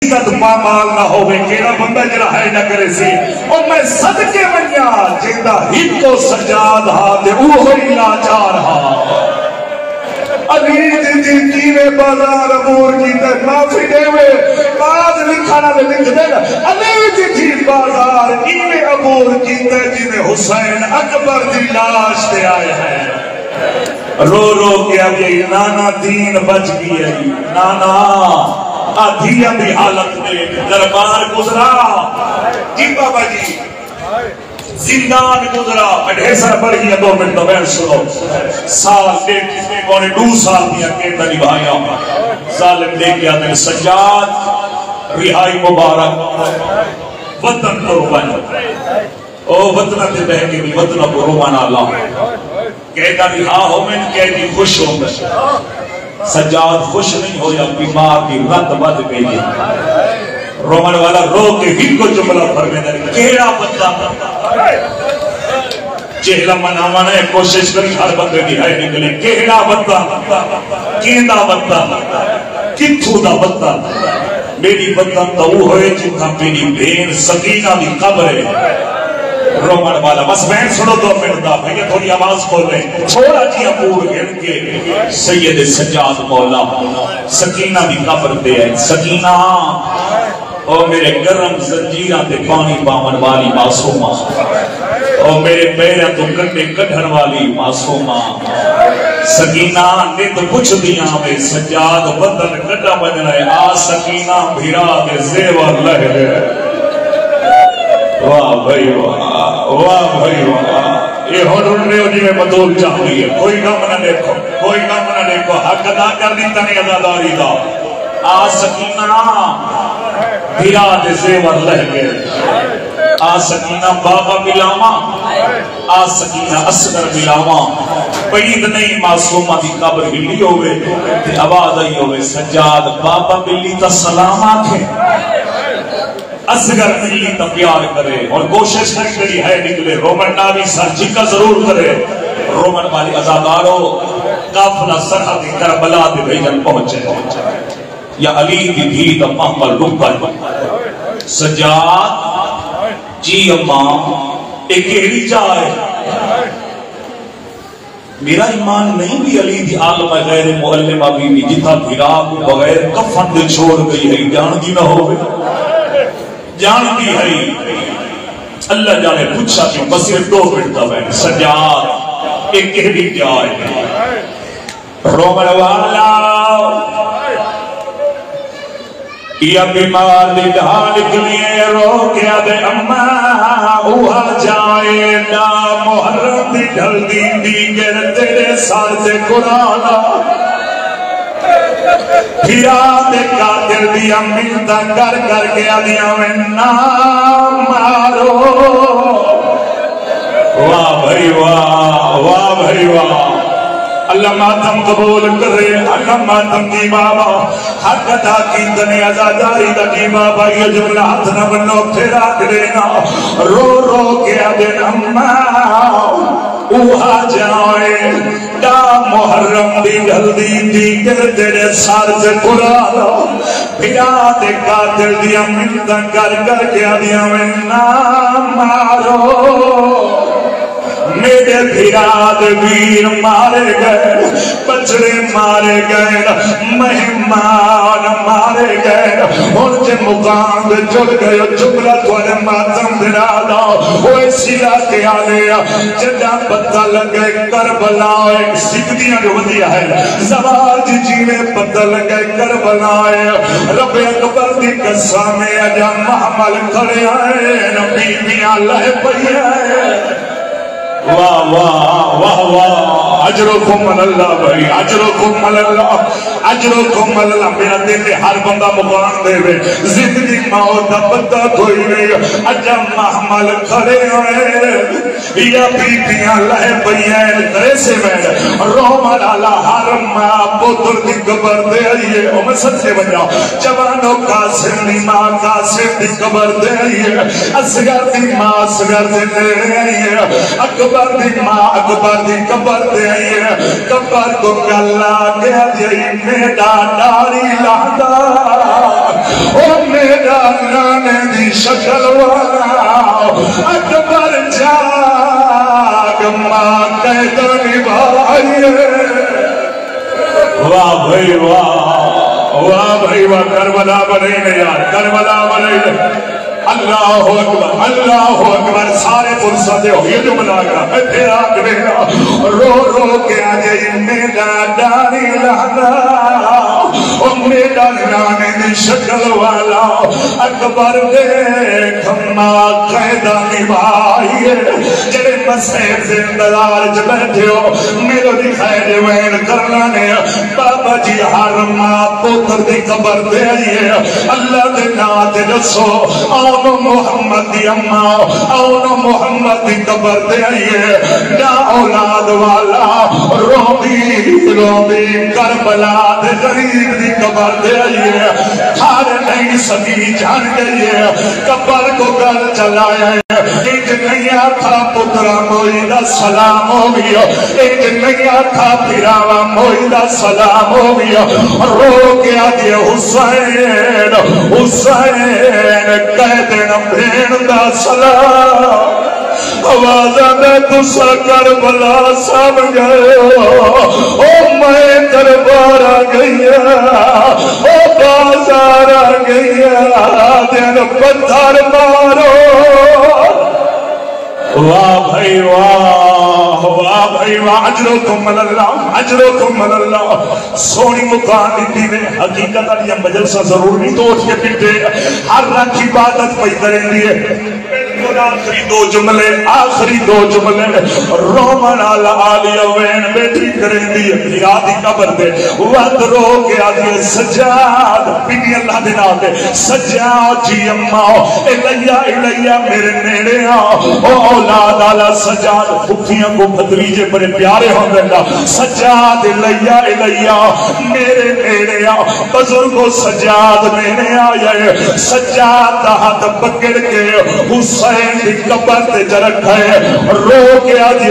مال نہ ہوئے کیڑا بندہ جڑا ہے نہ کرے سی اور میں صدقے منیا جیندہ ہی کو سجاد ہاتھ اوہی لاچار ہاں علی دی کیوے بازار عبور کیتے معافی دے وے باز لکھانا دے لکھ دے علی دی بازار کیوے عبور کیتے جنہیں حسین اکبر دی لاش دے آئے ہیں رو رو کے ابھی نانا دین بچ گئی ہے نانا آدھیا بھی حالت میں دربار گزرا جی بابا جی زندان گزرا میں سر پڑھ گیا 2 منٹ میں سنو سال ڈیٹ پونے 2 سال دیا کیتا نبھایا ظالم دے گیا دل سجاد رہائی مبارک وطن کو رومانا او وطنہ تے بہ کے بھی وطنہ کو رومانا اللہ کہتا رہا ہو میں کہتی خوش ہوں گا سجاد خوش نہیں ہو یا بیمار کی رت بد گئی رومن والا رو کے ہی کو جملہ فرمے داری کیڑا بندہ چہلہ منامانا ہے کوشش کری ہر بندے کی ہے نکلے کیڑا بندہ کیندہ بندہ کتھو دا بندہ میری بندہ تو ہوئے جتنا میری بین سکینہ دی قبر ہے رومن والا بس میں سنو 2 منٹ دا بھئی تھوڑی آواز کھول رہے چھوڑا جی اپور گھن کے سید سجاد مولا سکینہ دی قبر دے ہے سکینہ او میرے گرم زنجیرہ تے پانی پامن والی معصومہ او میرے پیرہ تو کٹے کٹھن والی معصومہ سکینہ نے تو کچھ دیا میں سجاد وطن کٹا بجنا ہے آ سکینہ بھیرا دے زیور لہ دے واہ بھائی واہ بھائی واہ یہ ہون رہے ہو جی میں مدول چاہتی ہے کوئی کام نہ دیکھو کوئی کام نہ دیکھو حق ادا کر دیتا نہیں اداداری دا آ سکینہ بھیرا دے زیور لہ گئے آ سکینہ بابا ملاما آ سکینہ اصغر ملاما پید نہیں معصومہ دی قبر ہلی ہوئے تے آواز آئی ہوئے سجاد بابا ملی تا سلام آکھے اصغر ملی تا پیار کرے اور کوشش کری ہے نکلے رومن ناوی سر جکا ضرور کرے رومن والی ازادارو قافلہ سرحدی کربلا دے بھیجن پہنچے یا علی دی بھی تا محمل رکھل سجاد جی امام ایک ایڑی جائے میرا ایمان نہیں بھی علی دی عالم غیر معلمہ بی بی جتا بھیرا کو بغیر کفن دے چھوڑ گئی ہے جان دی نہ ہوئے جان دی ہے اللہ جانے پوچھا کہ بصیر 2 منٹ دا ہے سجاد ایک ایڑی جائے رومن والا یا بیمار دی ڈھال کلیے رو کیا دے اماں اوہا جائے نا محرم دی ڈھل دی گر تیرے سار سے قرآنہ پھرا دے قاتل دی امینتا کر کر گیا دیا میں نام مارو واہ بھائی واہ بھائی واہ اللہ ماتم قبول کرے اللہ ماتم کی بابا حق ادا کی دنے ازاداری دا کی بابا یہ جملہ ہاتھ نہ بنو پھیرا دینا رو رو کے دن اماں اوہا جائے دا محرم دی ڈھل دی گر تیرے سار سے قرآن بھیا دے قاتل دیا منتا کر کر کے دیا میں نام مارو میرے بھیراد ویر مارے گئے بچڑے مارے گئے مہمان مارے گئے ان کے مقام دے جل گئے جملہ توڑے ماتم درادا ہوئے سیلا کے آلیا جدہ پتہ لگے کربلا ایک سکھدیاں جو دیا ہے زواج جیوے پتہ لگے کربلا رب اکبر دی قسامے اجا محمل کھڑے آئے نبی میاں لہ پہی آئے واہ واہ واہ واہ اجرکم اللہ بھائی اجرکم اللہ اجرکم اللہ میرا دل ہر بندہ مقام دے وے زندگی موت دا پتہ کوئی نہیں اجا محمل کھڑے ہوئے یا بیٹیاں لہے پہیاں کرے سے میں رومن اللہ حرم ماں پتر دی قبر دے آئیے او میں سب سے بجا جوانوں قاسم دی ماں قاسم دی قبر دے آئیے اصغر دی ماں اصغر دے آئیے اکبر دی ماں اکبر دی قبر دے آئیے قبر کو کلا گیا جائی میڈا ڈاری لہدا او میرا نانے دی شکل والا اکبر جاگ ماں قید نبھائیے واہ بھائی واہ بھائی واہ کربلا بنائینے یار کربلا بنائینے اللہ اکبر سارے فرصتے ہو یہ جو بنا گا پھر آگ دینا رو رو کے آجے میرا ڈاری لانا او میرا لانے دی شکل والا اکبر دیکھ ماں قیدہ نبھائیے جڑے مسیح سے انتظار جو بیٹھے ہو میرے دی خیر وین کرنا نے بابا جی ہر ماں پوتر دی قبر دے آئیے اللہ دے نات جسو آنو محمد دی اماں آنو محمد دی قبر دے آئیے نا اولاد والا روبی کربلا دے غریب دی قبر دے آئیے ہر نئی صدی جان گئیے قبر کو گل چلایا ہے ایک نیا تھا پترا موئی دا سلام ہو گیا ایک نیا تھا پھراوا موئی دا سلام ہو گیا رو گیا جی حسین قید بھین دا سلام آوازہ میں تسا کربلا سمجھے او میں دربار آ گیا او بازار آ گیا دن پتھر مارو واہ بھائی واہ اجرکم من اللہ سونی مکان دیتی نے حقیقت علیہ مجلسہ ضرور نہیں تو اٹھ کے پیٹے ہر رکھ عبادت پہ کریں لیے آخری دو جملے رومن آلیہ وین بیٹھی کریں دی یادی قبر دے وقت رو کے آدھے سجاد بیٹی اللہ دینا دے سجاد جی اماؤ الیہ میرے نیڑے آؤ اولاد آلہ سجاد خفیاں کو بھتریجے بڑے پیارے ہوں گا سجاد الیہ میرے نیڑے آؤ بزرگوں سجاد میرے آئے سجاد ہاتھ پکڑ کے حسین کی قبر تے جرک ہے رو کے آجے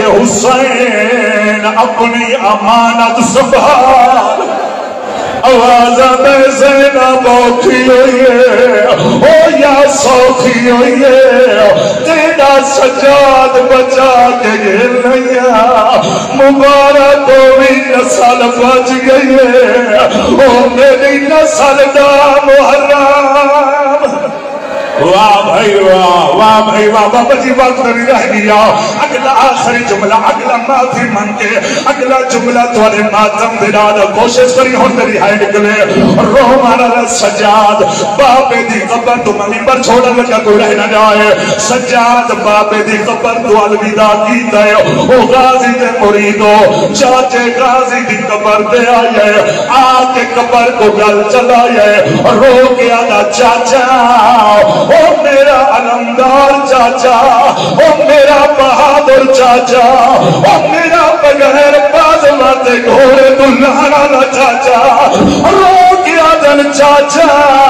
حسین اپنی امانت سنبھال آوازہ میں زینب اوکھی ہوئی ہے او یا سوکھی ہوئی ہے تیرا سجاد بچا کے گر نیا مبارک ہوئی نسل بچ گئی ہے او میری نسل دا محرم واہ بھائی واہ بابا جی وقت نہیں رہ گیا اگلا آخری جملہ اگلا معافی من کے اگلا جملہ توارے ماتم دلال کوشش کری ہوں تیری ہائے نکلے روحانا سجاد بابے دی قبر تو ممبر چھوڑا لگا کوئی رہ نہ جائے سجاد بابے دی قبر تو الوداع کیتا ہے او غازی دے مریدو چاچے غازی دی قبر دے آئے آکے قبر کو گل چلائے رو کے آدھا چاچا او میرا علمدار چاچا او میرا بہادر چاچا او میرا بغیر بازمات گھوڑے دلہانا چاچا رو کیا دن چاچا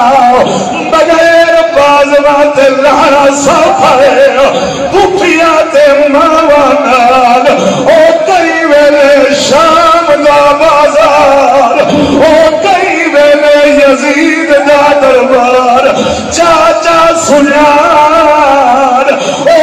بغیر بازمات لہنا سفائے بھوپیات موانال او کئی ویلے شام دا بازار او کئی ویلے یزید دا دربار چاچا سنیار او